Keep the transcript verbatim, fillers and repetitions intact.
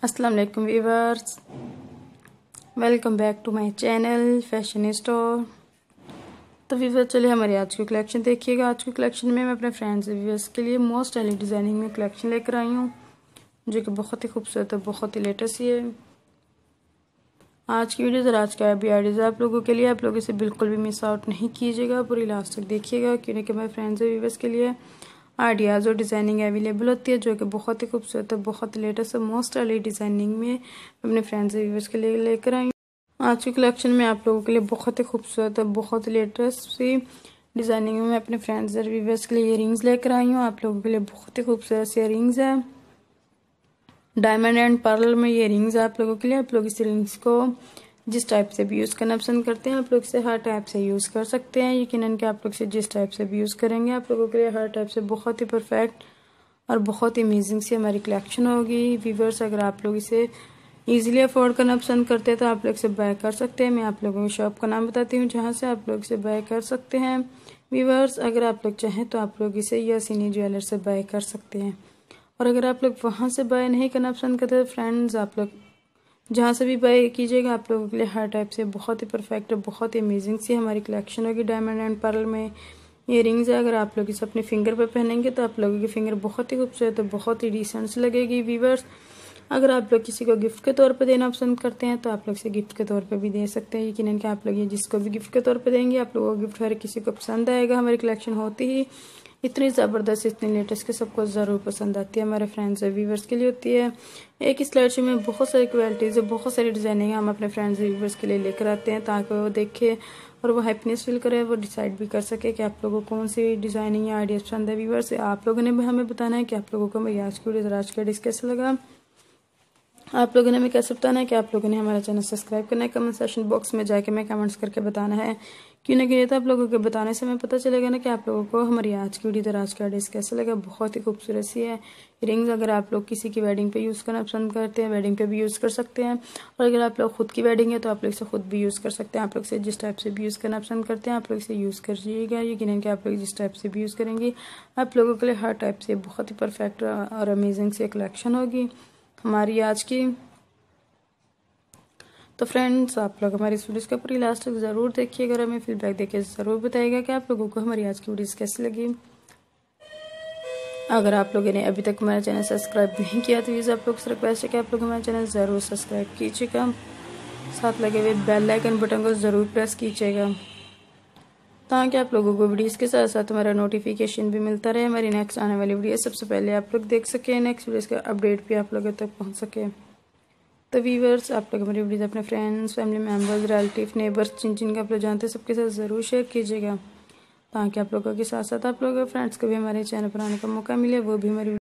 अस्सलाम वालेकुम viewers, welcome back to my channel fashion store. तो व्यूअर्स चलिए हमारी आज की कलेक्शन देखिएगा। आज की कलेक्शन में मैं अपने फ्रेंड्स व्यूअर्स के लिए मोस्ट स्टाइलिश डिज़ाइनिंग में कलेक्शन लेकर आई हूँ, जो कि बहुत ही खूबसूरत है, बहुत ही लेटेस्ट ही है। आज की वीडियो और आज का भी आइडियाज़ आप लोगों के लिए, आप लोग इसे बिल्कुल भी मिस आउट नहीं कीजिएगा, पूरी लास्ट तक देखिएगा, क्योंकि मेरे फ्रेंड्स व्यूअर्स के लिए आइडियाज़ और डिज़ाइनिंग अवेलेबल होती है, जो कि बहुत ही खूबसूरत है, बहुत ही लेटेस्ट है, मोस्ट स्टाइलिश डिज़ाइनिंग में अपने फ्रेंड्स व्यूअर्स के लिए लेकर आई। आज की कलेक्शन में आप लोगों के लिए बहुत ही खूबसूरत है, बहुत ही लेटेस्ट सी डिज़ाइनिंग में मैं अपने फ्रेंड्स और व्यूअर्स के लिए इयरिंग्स लेकर आई हूँ। आप लोगों के लिए बहुत ही खूबसूरत सी इयरिंग्स है, डायमंड एंड पर्ल में ये रिंग्स आप लोगों के लिए। आप लोग इस रिंग्स को जिस टाइप से भी यूज़ करना पसंद करते हैं, आप लोग इसे हर टाइप से यूज़ कर सकते हैं। यकीनन कि आप लोग इसे जिस टाइप से भी यूज़ करेंगे, आप लोगों के लिए हर टाइप से बहुत ही परफेक्ट और बहुत ही अमेजिंग सी हमारी कलेक्शन होगी। व्यूअर्स, अगर आप लोग इसे ईजिली अफोर्ड करना पसंद करते हैं तो आप लोग इसे बाय कर सकते हैं। मैं आप लोगों की शॉप का नाम बताती हूँ जहाँ से आप लोग इसे बाय कर सकते हैं। व्यूअर्स, अगर आप लोग चाहें तो आप लोग इसे यासीनी ज्वेलर से बाय कर सकते हैं, और अगर आप लोग वहाँ से बाय नहीं करना पसंद करते तो फ्रेंड्स आप लोग जहाँ से भी बाय कीजिएगा, आप लोगों के लिए हर टाइप से बहुत ही परफेक्ट और बहुत ही अमेजिंग सी हमारी कलेक्शन होगी। डायमंड एंड पर्ल में ये रिंग्स है, अगर आप लोग इसे अपने फिंगर पर पहनेंगे तो आप लोगों की फिंगर बहुत ही खूबसूरत और बहुत ही डिसेंट सी लगेगी। व्यूअर्स, अगर आप लोग किसी को गिफ्ट के तौर पर देना पसंद करते हैं तो आप लोग इसे गिफ्ट के तौर पर भी दे सकते हैं। यकीनन कि आप लोग ये जिसको भी गिफ्ट के तौर पर देंगे, आप लोगों को गिफ्ट हर किसी को पसंद आएगा। हमारी कलेक्शन होती ही इतनी ज़बरदस्त, इतनी लेटेस्ट के सबको ज़रूर पसंद आती है, हमारे फ्रेंड्स और व्यूवर्स के लिए होती है। एक ही स्लाइड शो में बहुत सारी क्वालिटीज़ और बहुत सारी डिज़ाइनिंग हम अपने फ्रेंड्स और व्यूवर्स के लिए लेकर आते हैं, ताकि वो देखे और वो हैप्पीनेस फील करे, वो डिसाइड भी कर सके कि आप लोगों को कौन सी डिज़ाइनिंग या आइडियाज़ पसंद है। व्यूवर्स, आप लोगों ने भी हमें बताना है कि आप लोगों को मेरी आज की वीडियो आज का डिस्कस कैसा लगा। आप लोगों ने हमें कैसे बताना है कि आप लोगों ने हमारा चैनल सब्सक्राइब करना है। कमेंट सेक्शन बॉक्स में जाके मैं कमेंट्स करके बताना है, क्यों ना कि तो आप लोगों के बताने से हमें पता चलेगा ना कि आप लोगों को हमारी आज की वीडियो आज का डिस्कस कैसा लगा। बहुत ही खूबसूरत सी है रिंग्स, अगर आप लोग किसी की वेडिंग पे यूज़ करना पसंद करते हैं, वेडिंग पे भी यूज़ कर सकते हैं, और अगर आप लोग खुद की वेडिंग है तो आप लोग इसे खुद भी यूज़ कर सकते हैं। आप लोग इसे जिस टाइप से भी यूज़ करना पसंद करते हैं, आप लोग इसे यूज़ करिएगा। यकीनन कि आप लोग जिस टाइप से भी यूज़ करेंगे, आप लोगों के लिए हर टाइप से बहुत ही परफेक्ट और अमेजिंग सी कलेक्शन होगी हमारी आज की। तो फ्रेंड्स, आप लोग हमारी इस वीडियो का पूरी लास्ट तक ज़रूर देखिएगा और हमें फीडबैक देके ज़रूर बताइएगा कि आप लोगों को हमारी आज की वीडियोस कैसी लगी। अगर आप लोगों ने अभी तक हमारा चैनल सब्सक्राइब नहीं किया तो प्लीज़ आप लोग से रिक्वेस्ट है कि आप लोग हमारा चैनल ज़रूर सब्सक्राइब कीजिएगा, साथ लगे हुए बेल आइकन बटन को ज़रूर प्रेस कीजिएगा, ताकि आप लोगों को वीडियोज़ के साथ साथ हमारा नोटिफिकेशन भी मिलता रहे। हमारी नेक्स्ट आने वाली वीडियो सबसे पहले आप लोग देख सकें, नेक्स्ट वीडियोज़ का अपडेट भी आप लोगों तक पहुँच सके। तो व्यूअर्स, आप लोग हमारी वीडियोस अपने friends, family members, relative, neighbours, जिन जिन का आप लोग जानते हैं सबके साथ ज़रूर शेयर कीजिएगा, ताकि आप लोगों के साथ साथ आप लोगों के फ्रेंड्स को भी हमारे चैनल पर आने का मौका मिले, वो भी हमारी